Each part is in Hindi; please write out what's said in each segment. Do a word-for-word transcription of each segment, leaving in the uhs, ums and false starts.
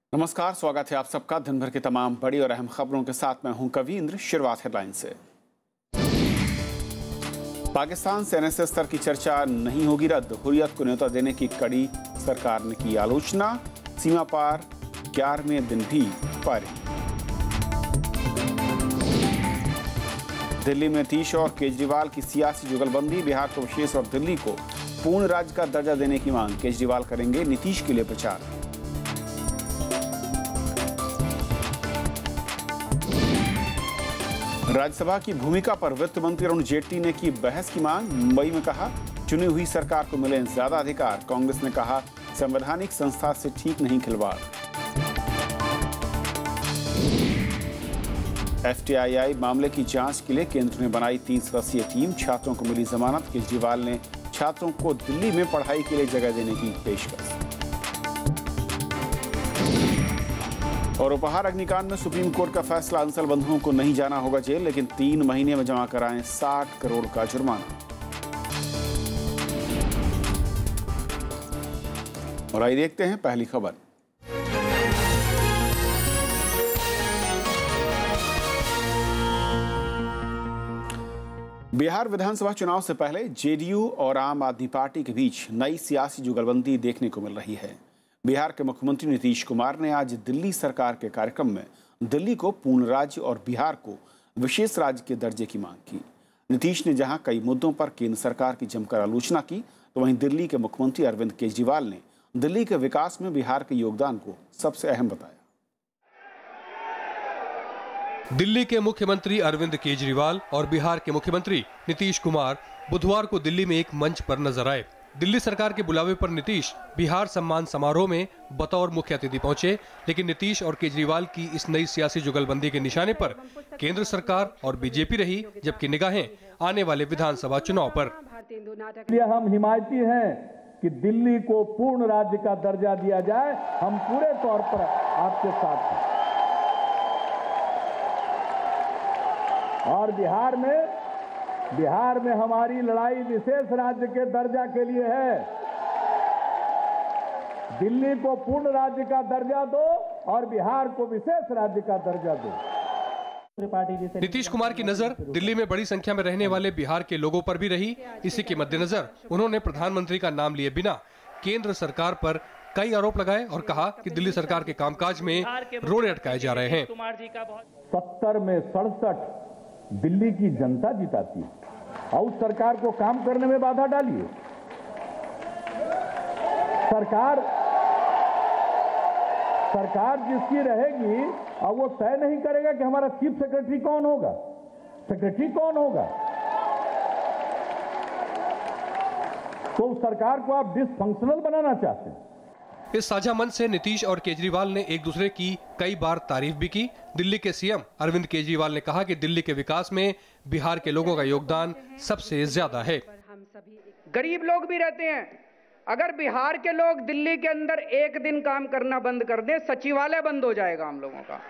नमस्कार, स्वागत है आप सबका दिन भर की तमाम बड़ी और अहम खबरों के साथ। मैं हूं कवींद्र। शुरुआत हेडलाइन से। पाकिस्तान से एनएसए स्तर की चर्चा नहीं होगी रद्द, हुर्रियत को न्योता देने की कड़ी सरकार ने की आलोचना। सीमा पार ग्यारहवें दिन भी फायरिंग। दिल्ली में नीतीश और केजरीवाल की सियासी जुगलबंदी, बिहार को विशेष और दिल्ली को पूर्ण राज्य का दर्जा देने की मांग। केजरीवाल करेंगे नीतीश के लिए प्रचार। राज्यसभा की भूमिका पर वित्त मंत्री अरुण जेटली ने की बहस की मांग। मुंबई में कहा चुनी हुई सरकार को मिले ज्यादा अधिकार। कांग्रेस ने कहा संवैधानिक संस्था से ठीक नहीं खिलवाड़। एफटीआई मामले की जांच के लिए केंद्र ने बनाई तीन सदस्यीय टीम। छात्रों को मिली जमानत। केजरीवाल ने छात्रों को दिल्ली में पढ़ाई के लिए जगह देने की पेशकश। और उपहार अग्निकांड में सुप्रीम कोर्ट का फैसला, अंसल बंधुओं को नहीं जाना होगा जेल, लेकिन तीन महीने में जमा कराएं साठ करोड़ का जुर्माना। और आइए देखते हैं पहली खबर। बिहार विधानसभा चुनाव से पहले जेडीयू और आम आदमी पार्टी के बीच नई सियासी जुगलबंदी देखने को मिल रही है। बिहार के मुख्यमंत्री नीतीश कुमार ने आज दिल्ली सरकार के कार्यक्रम में दिल्ली को पूर्ण राज्य और बिहार को विशेष राज्य के दर्जे की मांग की। नीतीश ने जहां कई मुद्दों पर केंद्र सरकार की जमकर आलोचना की, तो वहीं दिल्ली के मुख्यमंत्री अरविंद केजरीवाल ने दिल्ली के विकास में बिहार के योगदान को सबसे अहम बताया। दिल्ली के मुख्यमंत्री अरविंद केजरीवाल और बिहार के मुख्यमंत्री नीतीश कुमार बुधवार को दिल्ली में एक मंच पर नजर आए। दिल्ली सरकार के बुलावे पर नीतीश बिहार सम्मान समारोह में बतौर मुख्य अतिथि पहुंचे, लेकिन नीतीश और केजरीवाल की इस नई सियासी जुगलबंदी के निशाने पर केंद्र सरकार और बीजेपी रही, जबकि निगाहें आने वाले विधानसभा चुनाव पर। हम हिमायती हैं कि दिल्ली को पूर्ण राज्य का दर्जा दिया जाए। हम पूरे तौर पर आपके साथ हैं। और बिहार में बिहार में हमारी लड़ाई विशेष राज्य के दर्जा के लिए है। दिल्ली को पूर्ण राज्य का दर्जा दो और बिहार को विशेष राज्य का दर्जा दो। नीतीश कुमार की नजर दिल्ली में बड़ी संख्या में रहने वाले बिहार के लोगों पर भी रही। इसी के मद्देनजर उन्होंने प्रधानमंत्री का नाम लिए बिना केंद्र सरकार पर कई आरोप लगाए और कहा कि दिल्ली सरकार के कामकाज में रोड़े अटकाए जा रहे हैं। सत्तर में सड़सठ दिल्ली की जनता जिताती है और उस सरकार को काम करने में बाधा डालिए। सरकार सरकार जिसकी रहेगी और वो तय नहीं करेगा कि हमारा चीफ सेक्रेटरी कौन होगा, सेक्रेटरी कौन होगा, तो उस सरकार को आप डिसफंक्शनल बनाना चाहते हैं। इस साझा मंच से नीतीश और केजरीवाल ने एक दूसरे की कई बार तारीफ भी की। दिल्ली के सीएम अरविंद केजरीवाल ने कहा कि दिल्ली के विकास में बिहार के लोगों का योगदान सबसे ज्यादा है। गरीब लोग भी रहते हैं। अगर बिहार के लोग दिल्ली के अंदर एक दिन काम करना बंद कर दें, सचिवालय बंद हो जाएगा हम लोगों का।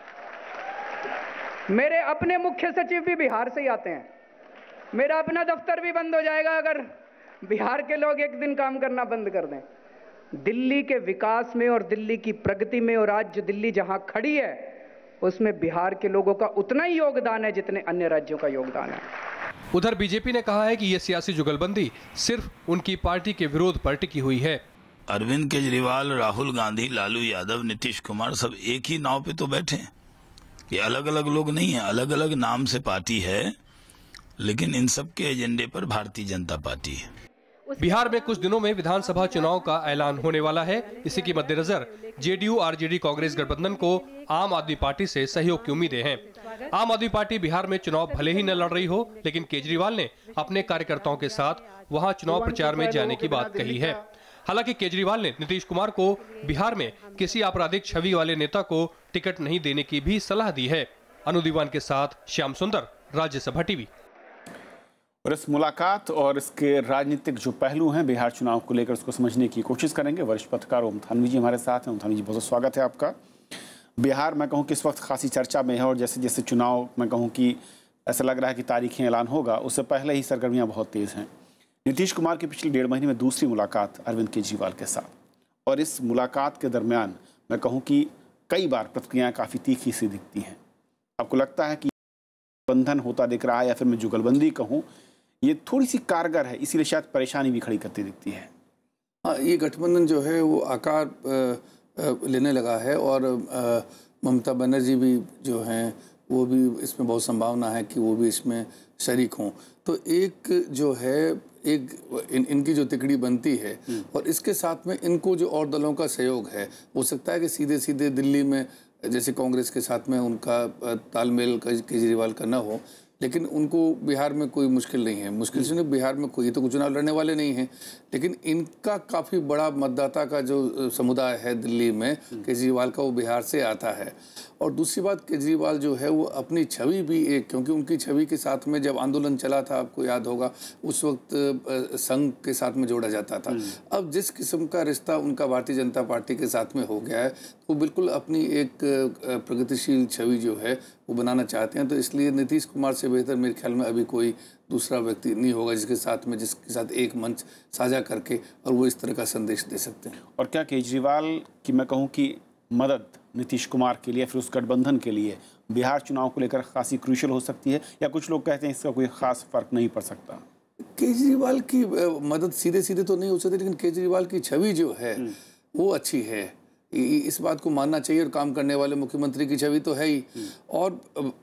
मेरे अपने मुख्य सचिव भी बिहार से ही आते हैं। मेरा अपना दफ्तर भी बंद हो जाएगा अगर बिहार के लोग एक दिन काम करना बंद कर दें। दिल्ली के विकास में और दिल्ली की प्रगति में और आज जो दिल्ली जहां खड़ी है उसमें बिहार के लोगों का उतना ही योगदान है जितने अन्य राज्यों का योगदान है। उधर बीजेपी ने कहा है कि यह सियासी जुगलबंदी सिर्फ उनकी पार्टी के विरोध पर टिकी हुई है। अरविंद केजरीवाल, राहुल गांधी, लालू यादव, नीतीश कुमार सब एक ही नाव पे तो बैठे हैं। ये अलग अलग लोग नहीं है, अलग अलग नाम से पार्टी है, लेकिन इन सब के एजेंडे पर भारतीय जनता पार्टी है। बिहार में कुछ दिनों में विधानसभा चुनाव का ऐलान होने वाला है। इसी के मद्देनजर जेडीयू आरजेडी कांग्रेस गठबंधन को आम आदमी पार्टी से सहयोग की उम्मीदें हैं। आम आदमी पार्टी बिहार में चुनाव भले ही न लड़ रही हो, लेकिन केजरीवाल ने अपने कार्यकर्ताओं के साथ वहां चुनाव प्रचार में जाने की बात कही है। हालांकि केजरीवाल ने नीतीश कुमार को बिहार में किसी आपराधिक छवि वाले नेता को टिकट नहीं देने की भी सलाह दी है। अनु दीवान के साथ श्याम सुंदर, राज्यसभा टीवी। और इस मुलाकात और इसके राजनीतिक जो पहलू हैं बिहार चुनाव को लेकर, उसको समझने की कोशिश करेंगे। वरिष्ठ पत्रकार ओम थानवी जी हमारे साथ हैं। ओम थानवी जी, बहुत स्वागत है आपका। बिहार मैं कहूँ कि इस वक्त खासी चर्चा में है और जैसे जैसे चुनाव मैं कहूँ कि ऐसा लग रहा है कि तारीखें ऐलान होगा, उससे पहले ही सरगर्मियाँ बहुत तेज़ हैं। नीतीश कुमार की पिछले डेढ़ महीने में दूसरी मुलाकात अरविंद केजरीवाल के साथ, और इस मुलाकात के दरमियान मैं कहूँ कि कई बार प्रतिक्रियाएं काफ़ी तीखी सी दिखती हैं। आपको लगता है कि बंधन होता दिख रहा है, या फिर मैं जुगलबंदी कहूँ, ये थोड़ी सी कारगर है, इसीलिए शायद परेशानी भी खड़ी करती दिखती है? हाँ, ये गठबंधन जो है वो आकार लेने लगा है और ममता बनर्जी भी जो हैं वो भी इसमें बहुत संभावना है कि वो भी इसमें शरीक हों। तो एक जो है एक इन, इनकी जो तिकड़ी बनती है और इसके साथ में इनको जो और दलों का सहयोग है, हो सकता है कि सीधे सीधे दिल्ली में जैसे कांग्रेस के साथ में उनका तालमेल केजरीवाल का न हो, लेकिन उनको बिहार में कोई मुश्किल नहीं है। मुश्किल से नहीं, बिहार में कोई तो चुनाव लड़ने वाले नहीं हैं, लेकिन इनका काफ़ी बड़ा मतदाता का जो समुदाय है दिल्ली में केजरीवाल का, वो बिहार से आता है। और दूसरी बात, केजरीवाल जो है वो अपनी छवि भी एक, क्योंकि उनकी छवि के साथ में जब आंदोलन चला था, आपको याद होगा, उस वक्त संघ के साथ में जोड़ा जाता था। अब जिस किस्म का रिश्ता उनका भारतीय जनता पार्टी के साथ में हो गया है, वो बिल्कुल अपनी एक प्रगतिशील छवि जो है वो बनाना चाहते हैं। तो इसलिए नीतीश कुमार से बेहतर मेरे ख्याल में अभी कोई दूसरा व्यक्ति नहीं होगा जिसके साथ में जिसके साथ एक मंच साझा करके और वो इस तरह का संदेश दे सकते हैं। और क्या केजरीवाल की मैं कहूँ कि मदद नीतीश कुमार के लिए, फिर उस गठबंधन के लिए बिहार चुनाव को लेकर खासी क्रूशियल हो सकती है, या कुछ लोग कहते हैं इसका कोई खास फर्क नहीं पड़ सकता? केजरीवाल की मदद सीधे सीधे तो नहीं हो सकती, लेकिन केजरीवाल की छवि जो है वो अच्छी है, इस बात को मानना चाहिए। और काम करने वाले मुख्यमंत्री की छवि तो है ही। और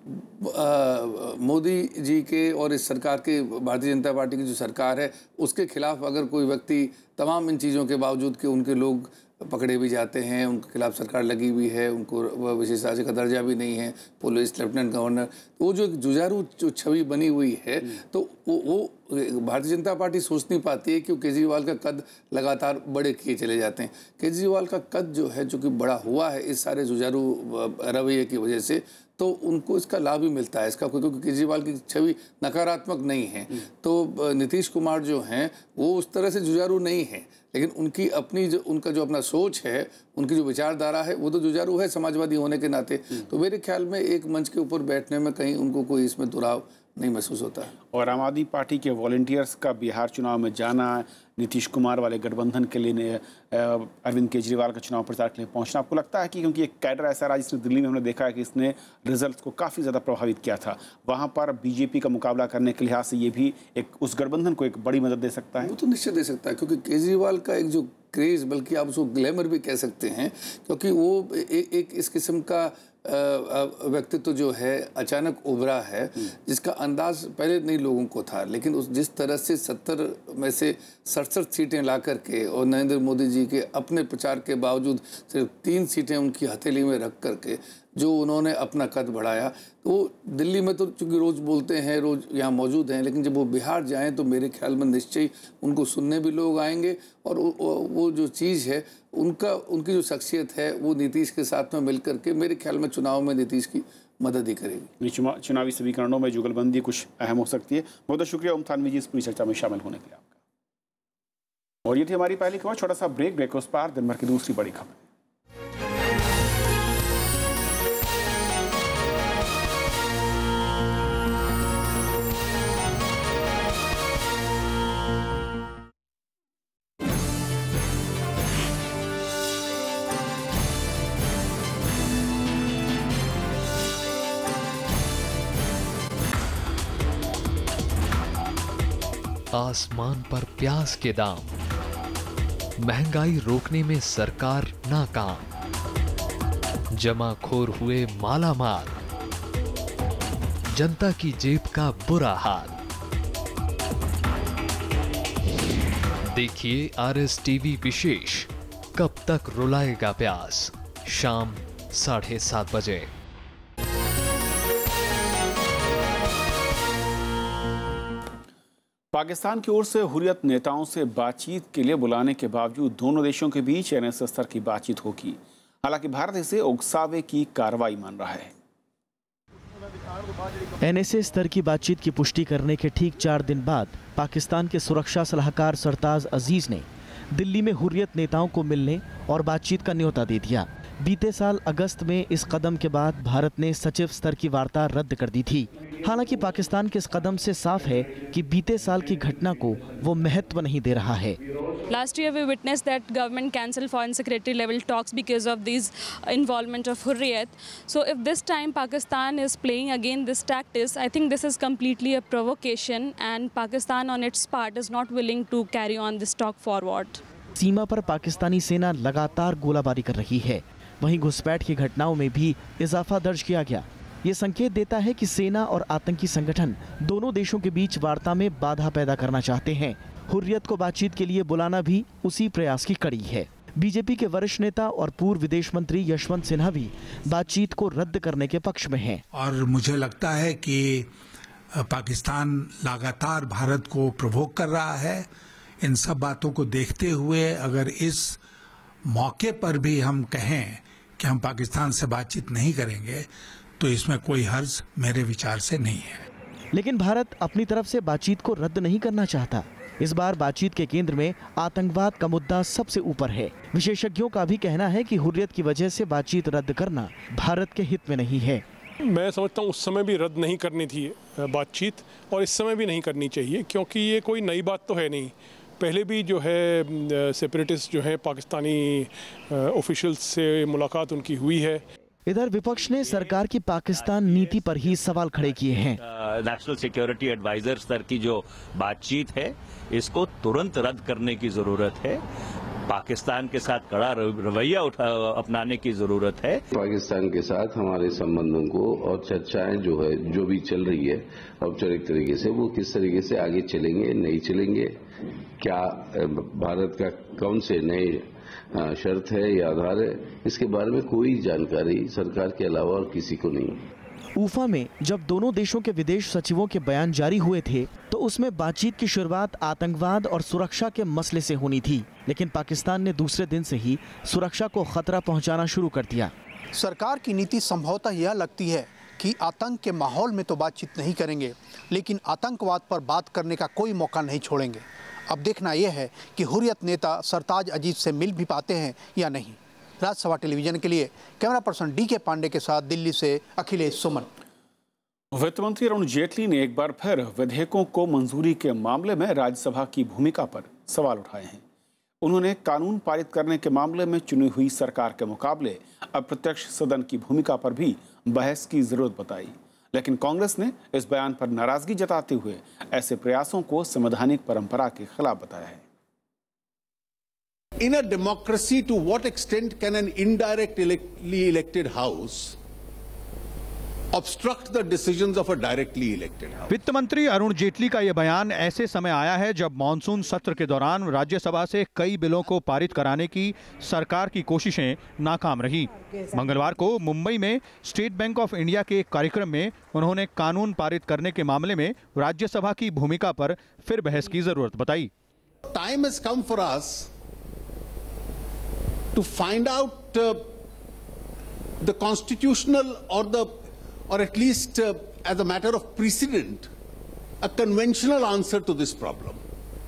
मोदी जी के और इस सरकार के, भारतीय जनता पार्टी की जो सरकार है, उसके खिलाफ अगर कोई व्यक्ति, तमाम इन चीज़ों के बावजूद कि उनके लोग पकड़े भी जाते हैं, उनके खिलाफ सरकार लगी हुई है, उनको विशेष राज्य का दर्जा भी नहीं है, पुलिस लेफ्टिनेंट गवर्नर, तो वो जो एक जुझारू जो छवि बनी हुई है, तो वो, वो भारतीय जनता पार्टी सोच नहीं पाती है कि केजरीवाल का कद लगातार बड़े किए चले जाते हैं। केजरीवाल का कद जो है, जो कि बड़ा हुआ है इस सारे जुझारू रवैये की वजह से, तो उनको इसका लाभ भी मिलता है इसका, क्योंकि केजरीवाल की छवि नकारात्मक नहीं है। तो नीतीश कुमार जो हैं वो उस तरह से जुझारू नहीं है, लेकिन उनकी अपनी जो उनका जो अपना सोच है, उनकी जो विचारधारा है, वो तो जुझारू है समाजवादी होने के नाते। तो मेरे ख्याल में एक मंच के ऊपर बैठने में कहीं उनको कोई इसमें दुराव नहीं महसूस होता है। और आम आदमी पार्टी के वॉलंटियर्स का बिहार चुनाव में जाना, नीतीश कुमार वाले गठबंधन के लिए अरविंद केजरीवाल का चुनाव प्रचार के लिए पहुंचना, आपको लगता है कि क्योंकि एक कैडर ऐसा रहा जिसने दिल्ली में हमने देखा है कि इसने रिजल्ट को काफ़ी ज़्यादा प्रभावित किया था, वहाँ पर बीजेपी का मुकाबला करने के लिहाज से ये भी एक उस गठबंधन को एक बड़ी मदद दे सकता है? वो तो निश्चित दे सकता है, क्योंकि केजरीवाल का एक जो क्रेज़, बल्कि आप उसको ग्लैमर भी कह सकते हैं, क्योंकि वो ए, एक इस किस्म का व्यक्तित्व जो है अचानक उभरा है, जिसका अंदाज पहले नहीं लोगों को था। लेकिन उस जिस तरह से सत्तर में से सड़सठ सीटें ला करके और नरेंद्र मोदी जी के अपने प्रचार के बावजूद सिर्फ तीन सीटें उनकी हथेली में रख करके जो उन्होंने अपना कद बढ़ाया, तो दिल्ली में तो चूँकि रोज़ बोलते हैं, रोज़ यहाँ मौजूद हैं, लेकिन जब वो बिहार जाएं तो मेरे ख्याल में निश्चय उनको सुनने भी लोग आएंगे। और वो जो चीज़ है उनका, उनकी जो शख्सियत है, वो नीतीश के साथ में मिल करके मेरे ख्याल में चुनाव में नीतीश की मदद ही करेगी। चुनावी समीकरणों में जुगलबंदी कुछ अहम हो सकती है। बहुत बहुत शुक्रिया ओम थानवी जी इस पूरी चर्चा में शामिल होने के लिए आपका। और ये थी हमारी पहली खबर। छोटा सा ब्रेक, ब्रेक उस पार दिन भर की दूसरी बड़ी खबर। आसमान पर प्याज के दाम, महंगाई रोकने में सरकार नाकाम, जमाखोर हुए मालामाल, जनता की जेब का बुरा हाल। देखिए आर एस टीवी विशेष, कब तक रुलाएगा प्याज, शाम साढ़े सात बजे। पाकिस्तान की ओर से हुर्रियत नेताओं से बातचीत के लिए बुलाने के बावजूद दोनों देशों के बीच एन एस ए स्तर की बातचीत होगी। हालांकि भारत इसे उकसावे की कार्रवाई मान रहा है। एन एस ए स्तर की बातचीत की पुष्टि करने के ठीक चार दिन बाद पाकिस्तान के सुरक्षा सलाहकार सरताज अजीज ने दिल्ली में हुर्रियत नेताओं को मिलने और बातचीत का न्योता दे दिया। बीते साल अगस्त में इस कदम के बाद भारत ने सचिव स्तर की वार्ता रद्द कर दी थी। हालांकि पाकिस्तान के इस कदम से साफ है कि बीते साल की घटना को वो महत्व नहीं दे रहा है। Last year we witnessed that government cancelled foreign secretary level talks because of these involvement of Hurriyat. So if this time Pakistan is playing again this tactics, I think this is completely a provocation and Pakistan on its part is not willing to carry on this talk forward. सीमा पर पाकिस्तानी सेना लगातार गोलाबारी कर रही है। वहीं घुसपैठ की घटनाओं में भी इजाफा दर्ज किया गया। ये संकेत देता है कि सेना और आतंकी संगठन दोनों देशों के बीच वार्ता में बाधा पैदा करना चाहते हैं। हुर्रियत को बातचीत के लिए बुलाना भी उसी प्रयास की कड़ी है। बीजेपी के वरिष्ठ नेता और पूर्व विदेश मंत्री यशवंत सिन्हा भी बातचीत को रद्द करने के पक्ष में हैं। और मुझे लगता है कि पाकिस्तान लगातार भारत को प्रोवोक कर रहा है। इन सब बातों को देखते हुए अगर इस मौके पर भी हम कहें कि हम पाकिस्तान से बातचीत नहीं करेंगे तो इसमें कोई हर्ज मेरे विचार से नहीं है। लेकिन भारत अपनी तरफ से बातचीत को रद्द नहीं करना चाहता। इस बार बातचीत के केंद्र में आतंकवाद का मुद्दा सबसे ऊपर है। विशेषज्ञों का भी कहना है कि हुर्रियत की वजह से बातचीत रद्द करना भारत के हित में नहीं है। मैं समझता हूँ उस समय भी रद्द नहीं करनी थी बातचीत और इस समय भी नहीं करनी चाहिए, क्योंकि ये कोई नई बात तो है नहीं। पहले भी जो है सेपरेटिस्ट जो है पाकिस्तानी ऑफिशियल्स से मुलाकात उनकी हुई है। इधर विपक्ष ने सरकार की पाकिस्तान नीति पर ही सवाल खड़े किए हैं। नेशनल सिक्योरिटी एडवाइजर स्तर की जो बातचीत है इसको तुरंत रद्द करने की जरूरत है। पाकिस्तान के साथ कड़ा रवैया उठा अपनाने की जरूरत है। पाकिस्तान के साथ हमारे संबंधों को और चर्चाएं जो है जो भी चल रही है औपचारिक तरीके से वो किस तरीके से आगे चलेंगे नहीं चलेंगे, क्या भारत का कौन से नए शर्त है या आधार है, इसके बारे में कोई जानकारी सरकार के अलावा और किसी को नहीं। ऊफा में जब दोनों देशों के विदेश सचिवों के बयान जारी हुए थे तो उसमें बातचीत की शुरुआत आतंकवाद और सुरक्षा के मसले से होनी थी, लेकिन पाकिस्तान ने दूसरे दिन से ही सुरक्षा को खतरा पहुंचाना शुरू कर दिया। सरकार की नीति संभवतः यह लगती है कि आतंक के माहौल में तो बातचीत नहीं करेंगे, लेकिन आतंकवाद पर बात करने का कोई मौका नहीं छोड़ेंगे। अब देखना यह है कि हुर्रियत नेता सरताज अजीज से मिल भी पाते हैं या नहीं। राज्यसभा टेलीविजन के लिए कैमरा पर्सन डी के पांडे के साथ दिल्ली से अखिलेश सुमन। वित्त मंत्री अरुण जेटली ने एक बार फिर विधेयकों को मंजूरी के मामले में राज्यसभा की भूमिका पर सवाल उठाए हैं। उन्होंने कानून पारित करने के मामले में चुनी हुई सरकार के मुकाबले अप्रत्यक्ष सदन की भूमिका पर भी बहस की जरूरत बताई, लेकिन कांग्रेस ने इस बयान पर नाराजगी जताते हुए ऐसे प्रयासों को संवैधानिक परंपरा के खिलाफ बताया है। In a democracy, to what extent can an indirectly elected house obstruct the decisions of a directly elected house? वित्त मंत्री अरुण जेटली का यह बयान ऐसे समय आया है जब मॉनसून सत्र के दौरान राज्यसभा से कई बिलों को पारित कराने की सरकार की कोशिशें नाकाम रही। मंगलवार को मुंबई में स्टेट बैंक ऑफ इंडिया के एक कार्यक्रम में उन्होंने कानून पारित करने के मामले में राज्यसभा की भूमिका पर फिर बहस की जरूरत बताई। Time has come for us to find out uh, the constitutional or the or at least uh, as a matter of precedent a conventional answer to this problem.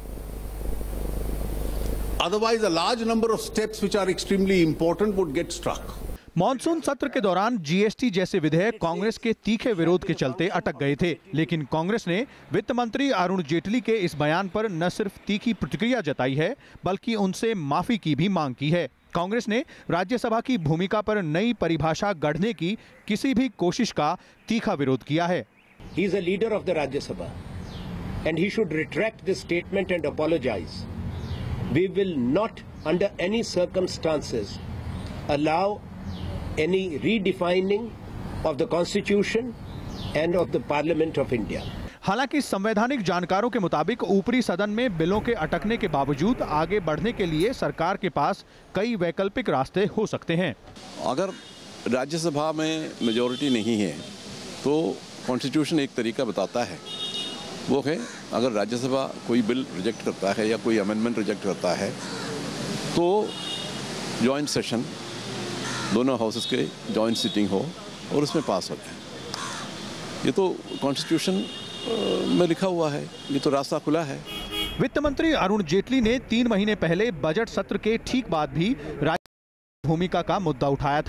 Otherwise a large number of steps which are extremely important would get struck. Monsoon सत्र के दौरान जीएसटी जैसे विधेयक कांग्रेस के तीखे विरोध के चलते अटक गए थे, लेकिन कांग्रेस ने वित्त मंत्री अरुण जेटली के इस बयान पर न सिर्फ तीखी प्रतिक्रिया जताई है बल्कि उनसे माफी की भी मांग की है। कांग्रेस ने राज्यसभा की भूमिका पर नई परिभाषा गढ़ने की किसी भी कोशिश का तीखा विरोध किया है। He is a leader of the Rajya Sabha and he should retract this statement and apologize. We will not under any circumstances allow any redefining of the Constitution and of the Parliament of India. हालांकि संवैधानिक जानकारों के मुताबिक ऊपरी सदन में बिलों के अटकने के बावजूद आगे बढ़ने के लिए सरकार के पास कई वैकल्पिक रास्ते हो सकते हैं। अगर राज्यसभा में मेजॉरिटी नहीं है तो कॉन्स्टिट्यूशन एक तरीका बताता है, वो है अगर राज्यसभा कोई बिल रिजेक्ट करता है या कोई अमेंडमेंट रिजेक्ट करता है तो जॉइंट सेशन दोनों हाउसेस के जॉइंट सिटिंग हो और उसमें पास हो जाए। ये तो कॉन्स्टिट्यूशन में लिखा हुआ है, ये तो रास्ता खुला है। वित्त मंत्री अरुण जेटली ने तीन महीने पहले बजट सत्र के ठीक बाद भी राज्य भूमिका का मुद्दा उठाया था।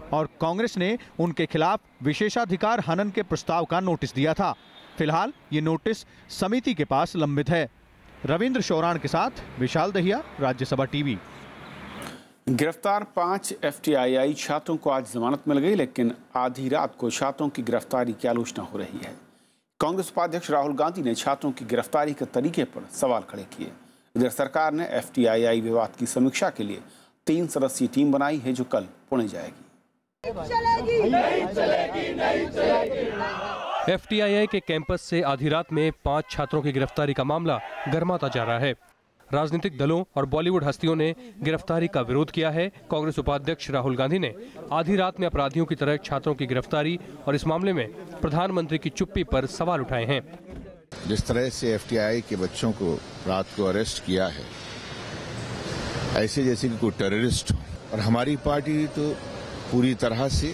और कांग्रेस ने उनके खिलाफ विशेषाधिकार हनन के प्रस्ताव का नोटिस दिया था। फिलहाल ये नोटिस समिति के पास लंबित है। रविंद्र शौरान के साथ विशाल दहिया, राज्यसभा टीवी। गिरफ्तार पांच एफटीआईआई छात्रों को आज जमानत मिल गई, लेकिन आधी रात को छात्रों की गिरफ्तारी की आलोचना हो रही है। कांग्रेस उपाध्यक्ष राहुल गांधी ने छात्रों की गिरफ्तारी के तरीके पर सवाल खड़े किए। इधर सरकार ने एफटीआईआई विवाद की समीक्षा के लिए तीन सदस्यीय टीम बनाई है, जो कल पुणे जाएगी। चलेगी, नहीं चलेगी, नहीं चलेगी। एफटीआईआई के कैंपस से आधी रात में पांच छात्रों की गिरफ्तारी का मामला गर्माता जा रहा है। राजनीतिक दलों और बॉलीवुड हस्तियों ने गिरफ्तारी का विरोध किया है। कांग्रेस उपाध्यक्ष राहुल गांधी ने आधी रात में अपराधियों की तरह छात्रों की गिरफ्तारी और इस मामले में प्रधानमंत्री की चुप्पी पर सवाल उठाए हैं। जिस तरह से एफटीआई के बच्चों को रात को अरेस्ट किया है, ऐसे जैसे कि कोई टेररिस्ट हो, और हमारी पार्टी तो पूरी तरह से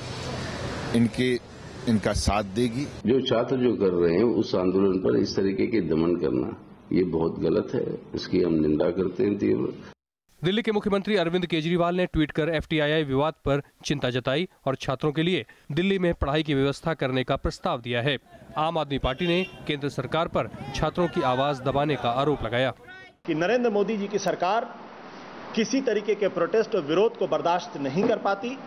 इनके इनका साथ देगी। जो छात्र जो कर रहे हैं उस आंदोलन पर इस तरीके के दमन करना ये बहुत गलत है, इसकी हम निंदा करते हैं तीव्र। दिल्ली के मुख्यमंत्री अरविंद केजरीवाल ने ट्वीट कर एफटीआईआई विवाद पर चिंता जताई और छात्रों के लिए दिल्ली में पढ़ाई की व्यवस्था करने का प्रस्ताव दिया है। आम आदमी पार्टी ने केंद्र सरकार पर छात्रों की आवाज दबाने का आरोप लगाया कि नरेंद्र मोदी जी की सरकार किसी तरीके के प्रोटेस्ट और विरोध को बर्दाश्त नहीं कर पाती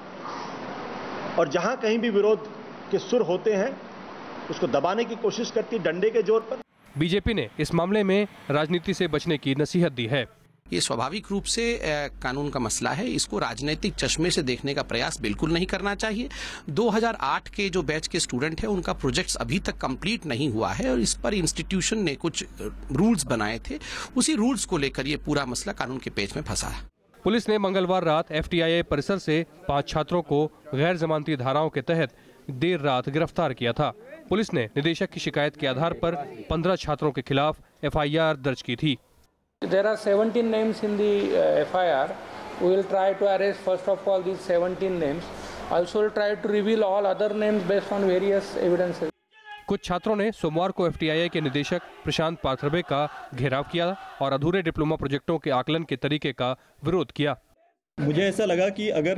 और जहां कहीं भी विरोध के सुर होते हैं उसको दबाने की कोशिश करती, डंडे के जोर पर। बीजेपी ने इस मामले में राजनीति से बचने की नसीहत दी है। ये स्वाभाविक रूप से कानून का मसला है, इसको राजनीतिक चश्मे से देखने का प्रयास बिल्कुल नहीं करना चाहिए। दो हज़ार आठ के जो बैच के स्टूडेंट हैं उनका प्रोजेक्ट्स अभी तक कंप्लीट नहीं हुआ है और इस पर इंस्टीट्यूशन ने कुछ रूल्स बनाए थे, उसी रूल्स को लेकर ये पूरा मसला कानून के पेच में फंसा है। पुलिस ने मंगलवार रात एफटीआईआई परिसर से पांच छात्रों को गैर जमानती धाराओं के तहत देर रात गिरफ्तार किया था। पुलिस ने निदेशक की शिकायत के आधार पर पंद्रह छात्रों के खिलाफ एफआईआर दर्ज की थी। There are seventeen names in the uh, F I R. We will try to arrest first of all these seventeen names. Also will try to reveal all other names based on various evidences. कुछ छात्रों ने सोमवार को एफटीआईआई के निदेशक प्रशांत पाथरबे का घेराव किया और अधूरे डिप्लोमा प्रोजेक्टों के आकलन के तरीके का विरोध किया। मुझे ऐसा लगा कि अगर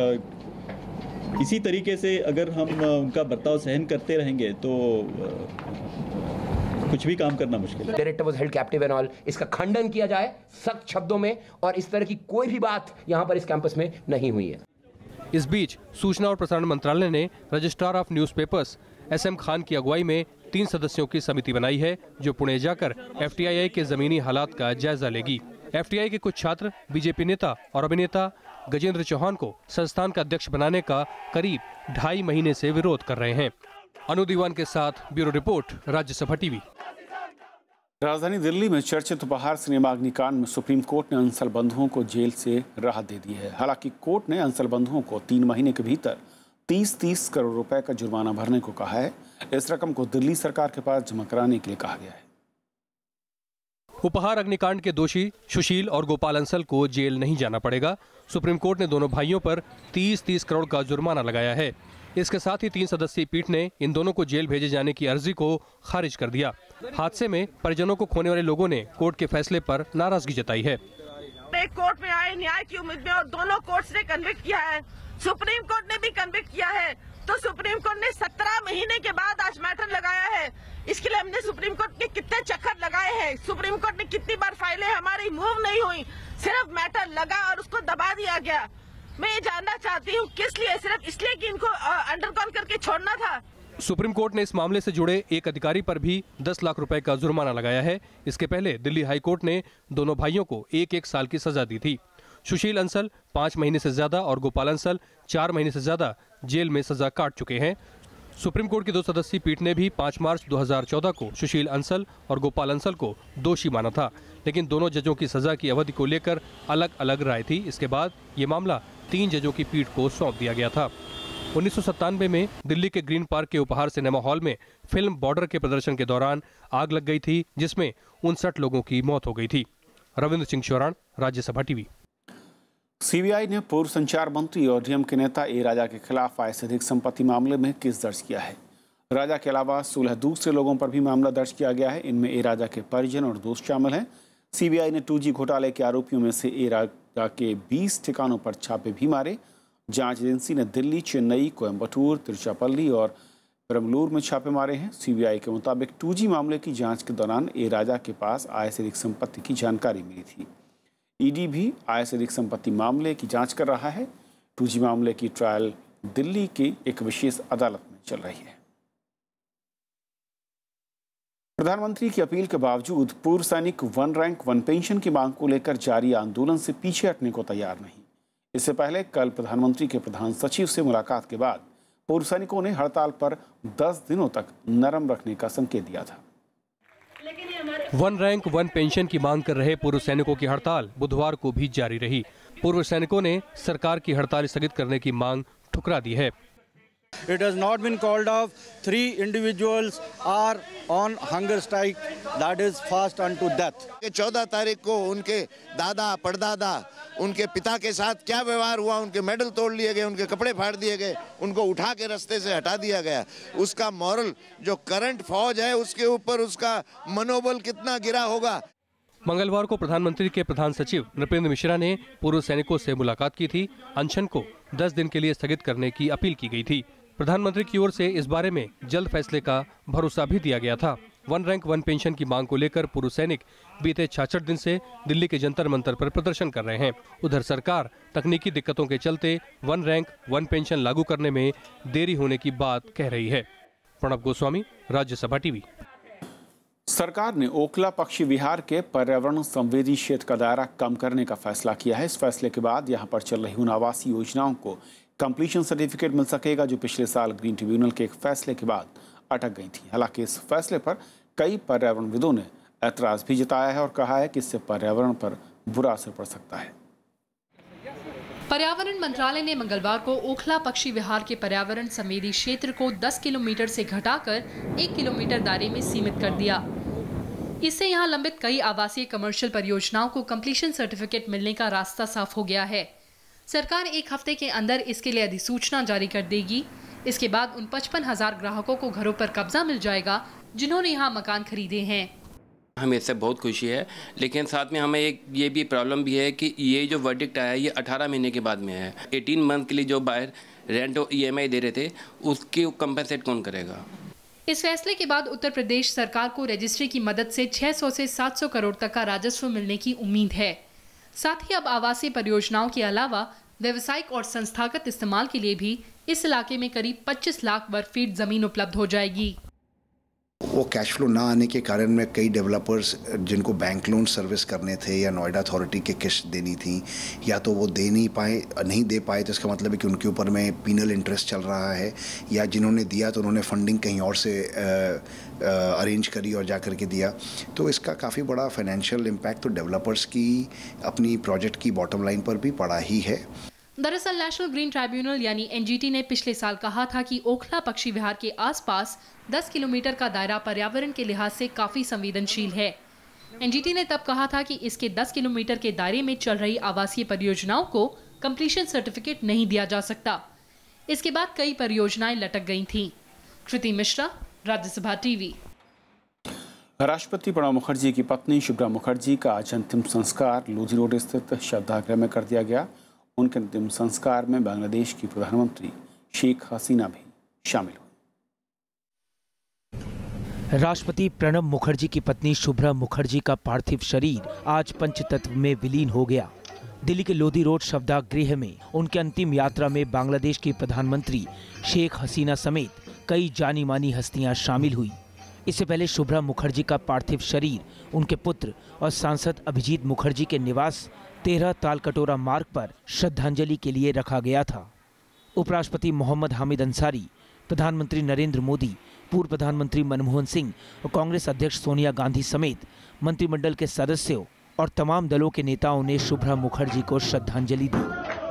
आ, इसी तरीके से अगर हम उनका बर्ताव सहन करते रहेंगे तो कुछ भी काम करना मुश्किल है। Director was held captive and all, इसका खंडन किया जाए सख्त शब्दों में और इस तरह की कोई भी बात यहाँ पर इस कैंपस में नहीं हुई है। इस बीच सूचना और प्रसारण मंत्रालय ने registrar of newspapers S M Khan की अगुवाई में तीन सदस्यों की समिति बनाई है, जो पुणे जाकर एफटीआईआई के जमीनी हालात का जायजा लेगी। एफटीआई के कुछ छात्र बीजेपी नेता और अभिनेता गजेंद्र चौहान को संस्थान का अध्यक्ष बनाने का करीब ढाई महीने से विरोध कर रहे हैं। अनु दीवान के साथ ब्यूरो रिपोर्ट, राज्यसभा टीवी। राजधानी दिल्ली में चर्चित उपहार सिनेमा अग्निकांड में सुप्रीम कोर्ट ने अंसल बंधुओं को जेल से राहत दे दी है। हालांकि कोर्ट ने अंसल बंधुओं को तीन महीने के भीतर तीस तीस करोड़ रुपए का जुर्माना भरने को कहा है। इस रकम को दिल्ली सरकार के पास जमा कराने के लिए कहा गया है। उपहार अग्निकांड के दोषी सुशील और गोपाल अंसल को जेल नहीं जाना पड़ेगा। सुप्रीम कोर्ट ने दोनों भाइयों पर तीस तीस करोड़ का जुर्माना लगाया है। इसके साथ ही तीन सदस्यीय पीठ ने इन दोनों को जेल भेजे जाने की अर्जी को खारिज कर दिया। हादसे में परिजनों को खोने वाले लोगों ने कोर्ट के फैसले पर नाराजगी जताई है। कोर्ट में आए न्याय की उम्मीद में और दोनों कोर्ट्स ने कन्विक्ट किया है, सुप्रीम कोर्ट ने भी कन्विक्ट किया है, तो सुप्रीम कोर्ट ने सत्रह महीने के बाद आज मैटर लगाया है। इसके लिए हमने सुप्रीम कोर्ट के कितने चक्कर लगाए हैं, सुप्रीम कोर्ट ने कितनी बार फाइलें हमारी मूव नहीं हुई, सिर्फ मैटर लगा और उसको दबा दिया गया। मैं ये जानना चाहती हूँ किस लिए, सिर्फ इसलिए कि इनको अंडरकॉन करके छोड़ना था। सुप्रीम कोर्ट ने इस मामले से जुड़े एक अधिकारी पर भी दस लाख रुपए का जुर्माना लगाया है। इसके पहले दिल्ली हाई कोर्ट ने दोनों भाइयों को एक एक साल की सजा दी थी। सुशील अंसल पाँच महीने से ज्यादा और गोपाल अंसल चार महीने से ज्यादा जेल में सजा काट चुके हैं। सुप्रीम कोर्ट की दो सदस्यीय पीठ ने भी पाँच मार्च दो हज़ार चौदह को सुशील अंसल और गोपाल अंसल को दोषी माना था, लेकिन दोनों जजों की सजा की अवधि को लेकर अलग अलग राय थी। इसके बाद ये मामला तीन जजों की पीठ को सौंप दिया गया था। उन्नीस सौ सत्तानवे में दिल्ली के ग्रीन पार्क के उपहार सिनेमा हॉल में फिल्म बॉर्डर के प्रदर्शन के दौरान आग लग गई थी, जिसमें उनसठ लोगों की मौत हो गई थी। रविंद्र सिंह शौरान, राज्यसभा टीवी। सीबीआई ने पूर्व संचार मंत्री और डीएम के नेता ए राजा के खिलाफ आय से अधिक संपत्ति मामले में केस दर्ज किया है। राजा के अलावा सोलह दूसरे लोगों पर भी मामला दर्ज किया गया है। इनमें ए राजा के परिजन और दोस्त शामिल हैं। सीबीआई ने टू जी घोटाले के आरोपियों में से ए राजा के बीस ठिकानों पर छापे भी मारे। जांच एजेंसी ने दिल्ली, चेन्नई, कोयम्बटूर, तिरुचिरापल्ली और बेंगलुरु में छापे मारे हैं। सीबीआई के मुताबिक टू जी मामले की जांच के दौरान ए राजा के पास आय से अधिक संपत्ति की जानकारी मिली थी। ईडी भी आय से अधिक संपत्ति मामले की जांच कर रहा है। टू जी मामले की ट्रायल दिल्ली की एक विशेष अदालत में चल रही है। प्रधानमंत्री की अपील के बावजूद पूर्व सैनिक वन रैंक वन पेंशन की मांग को लेकर जारी आंदोलन से पीछे हटने को तैयार नहीं। इससे पहले कल प्रधानमंत्री के प्रधान सचिव से मुलाकात के बाद पूर्व सैनिकों ने हड़ताल पर दस दिनों तक नरम रखने का संकेत दिया था। वन रैंक वन पेंशन की मांग कर रहे पूर्व सैनिकों की हड़ताल बुधवार को भी जारी रही। पूर्व सैनिकों ने सरकार की हड़ताल स्थगित करने की मांग ठुकरा दी है। It has not been called off. Three individuals are on hunger strike, that is fast unto death. चौदह तारीख को उनके दादा परदादा उनके पिता के साथ क्या व्यवहार हुआ, उनके मेडल तोड़ लिए गए, उनके कपड़े फाड़ दिए गए, उनको उठा के रास्ते से हटा दिया गया। उसका मॉरल जो करंट फौज है उसके ऊपर उसका मनोबल कितना गिरा होगा। मंगलवार को प्रधानमंत्री के प्रधान सचिव नृपेंद्र मिश्रा ने पूर्व सैनिकों से मुलाकात की थी। अनशन को दस दिन के लिए स्थगित करने की अपील की गई थी। प्रधानमंत्री की ओर से इस बारे में जल्द फैसले का भरोसा भी दिया गया था। वन रैंक वन पेंशन की मांग को लेकर पूर्व सैनिक बीते छियासठ दिन से दिल्ली के जंतर मंतर पर प्रदर्शन कर रहे हैं। उधर सरकार तकनीकी दिक्कतों के चलते वन रैंक वन पेंशन लागू करने में देरी होने की बात कह रही है। प्रणब गोस्वामी, राज्यसभा टीवी। सरकार ने ओखला पक्षी विहार के पर्यावरण संवेदी क्षेत्र का दायरा कम करने का फैसला किया है। इस फैसले के बाद यहां पर चल रही उन आवासीय योजनाओं को कंप्लीशन सर्टिफिकेट मिल सकेगा जो पिछले साल ग्रीन ट्रिब्यूनल के एक फैसले के बाद अटक गई थी। हालांकि इस फैसले पर कई पर्यावरणविदों ने ऐतराज भी जताया है और कहा है कि इससे पर्यावरण पर बुरा असर पड़ सकता है। पर्यावरण मंत्रालय ने मंगलवार को ओखला पक्षी विहार के पर्यावरण संवेदी क्षेत्र को दस किलोमीटर से घटाकर एक किलोमीटर दायरे में सीमित कर दिया। इससे यहां लंबित कई आवासीय कमर्शियल परियोजनाओं को कंप्लीशन सर्टिफिकेट मिलने का रास्ता साफ हो गया है। सरकार एक हफ्ते के अंदर इसके लिए अधिसूचना जारी कर देगी। इसके बाद उन पचपन हजार ग्राहकों को घरों पर कब्जा मिल जाएगा जिन्होंने यहाँ मकान खरीदे हैं। हमें इससे बहुत खुशी है, लेकिन साथ में हमें एक ये भी प्रॉब्लम भी है कि ये जो वर्डिक्ट आया है ये अठारह महीने के बाद में है। अठारह मंथ के लिए जो बाहर रेंट और ई एम आई दे रहे थे उसकी कंपनसेट कौन करेगा। इस फैसले के बाद उत्तर प्रदेश सरकार को रजिस्ट्री की मदद से छह सौ से सात सौ करोड़ तक का राजस्व मिलने की उम्मीद है। साथ ही अब आवासीय परियोजनाओं के अलावा व्यावसायिक और संस्थागत इस्तेमाल के लिए भी इस इलाके में करीब पच्चीस लाख वर्ग फीट जमीन उपलब्ध हो जाएगी। वो कैश फ्लो ना आने के कारण में कई डेवलपर्स जिनको बैंक लोन सर्विस करने थे या नोएडा अथॉरिटी के किस्त देनी थी या तो वो दे नहीं पाए नहीं दे पाए तो इसका मतलब है कि उनके ऊपर में पीनल इंटरेस्ट चल रहा है, या जिन्होंने दिया तो उन्होंने फंडिंग कहीं और से अरेंज करी और जा कर के दिया। तो इसका काफ़ी बड़ा फाइनेंशियल इम्पैक्ट तो डेवलपर्स की अपनी प्रोजेक्ट की बॉटम लाइन पर भी पड़ा ही है। दरअसल नेशनल ग्रीन ट्राइब्यूनल यानी एन जी टी ने पिछले साल कहा था कि ओखला पक्षी विहार के आसपास दस किलोमीटर का दायरा पर्यावरण के लिहाज से काफी संवेदनशील है। एन जी टी ने तब कहा था कि इसके दस किलोमीटर के दायरे में चल रही आवासीय परियोजनाओं को कंप्लीशन सर्टिफिकेट नहीं दिया जा सकता। इसके बाद कई परियोजनाएं लटक गई थीं। कृति मिश्रा, राज्यसभा टीवी। राष्ट्रपति प्रणब मुखर्जी की पत्नी शुभ्रा मुखर्जी का आज अंतिम संस्कार लोधी रोड स्थित शवदाह में कर दिया गया। उनके अंतिम संस्कार में बांग्लादेश की प्रधानमंत्री शेख हसीना भी शामिल हुई। राष्ट्रपति प्रणब मुखर्जी की पत्नी शुभ्रा मुखर्जी का पार्थिव शरीर आज पंचतत्व में विलीन हो गया। दिल्ली के लोधी रोड शवदाह गृह में उनके अंतिम यात्रा में बांग्लादेश की प्रधानमंत्री शेख हसीना समेत कई जानी मानी हस्तियां शामिल हुई। इससे पहले शुभ्रा मुखर्जी का पार्थिव शरीर उनके पुत्र और सांसद अभिजीत मुखर्जी के निवास तेरह तालकटोरा मार्ग पर श्रद्धांजलि के लिए रखा गया था। उपराष्ट्रपति मोहम्मद हामिद अंसारी, प्रधानमंत्री नरेंद्र मोदी, पूर्व प्रधानमंत्री मनमोहन सिंह और कांग्रेस अध्यक्ष सोनिया गांधी समेत मंत्रिमंडल के सदस्यों और तमाम दलों के नेताओं ने शुभ्रा मुखर्जी को श्रद्धांजलि दी।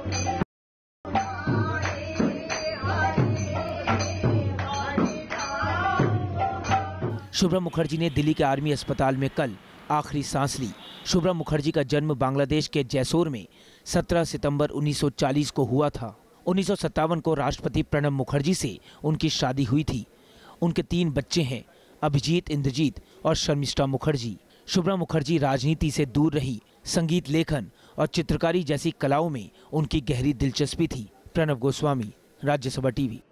शुभ्रा मुखर्जी ने दिल्ली के आर्मी अस्पताल में कल आखिरी सांस ली। शुभ्रा मुखर्जी का जन्म बांग्लादेश के जैसोर में सत्रह सितंबर उन्नीस सौ चालीस को हुआ था। उन्नीस सौ सत्तावन को राष्ट्रपति प्रणब मुखर्जी से उनकी शादी हुई थी। उनके तीन बच्चे हैं, अभिजीत, इंद्रजीत और शर्मिष्ठा मुखर्जी। शुभ्रा मुखर्जी राजनीति से दूर रही। संगीत लेखन और चित्रकारी जैसी कलाओं में उनकी गहरी दिलचस्पी थी। प्रणव गोस्वामी, राज्यसभा टीवी।